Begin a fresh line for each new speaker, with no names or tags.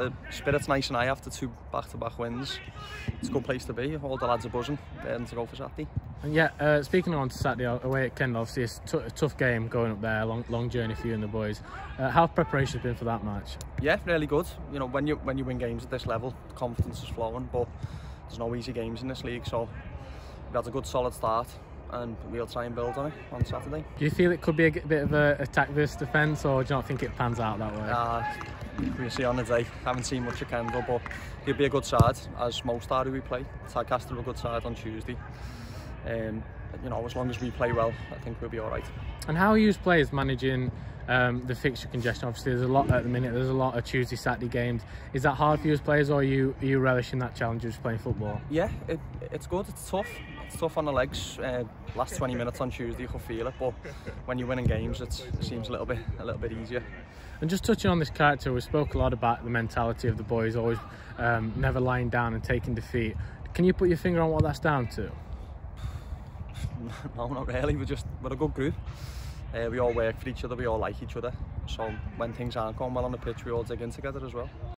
The spirit's nice and high after 2 back-to-back wins. It's a good place to be. All the lads are buzzing, ready to go for Saturday.
And yeah, speaking on Saturday away at Kendal, obviously it's a tough game going up there, long journey for you and the boys. How have preparations been for that match?
Yeah, really good. You know, when you win games at this level, confidence is flowing, but there's no easy games in this league, so we've had a good solid start and we'll try and build on it on Saturday.
Do you feel it could be a bit of a attack versus defence, or do you not think it pans out that way?
We'll see on the day. Haven't seen much of Kendal, but he'll be a good side, as most are who we play. Tadcaster are a good side on Tuesday. You know, as long as we play well, I think we'll be all right.
And how are you as players managing the fixture congestion? Obviously there's a lot at the minute, there's a lot of Tuesday, Saturday games. Is that hard for you as players, or are you relishing that challenge of just playing football?
Yeah, it's good, it's tough. It's tough on the legs. Last 20 minutes on Tuesday you can feel it, but when you're winning games it seems a little bit easier.
And just touching on this character, we spoke a lot about the mentality of the boys, always never lying down and taking defeat. Can you put your finger on what that's down to?
No, not really. We're a good group. We all work for each other, we all like each other. So when things aren't going well on the pitch, we all dig in together as well.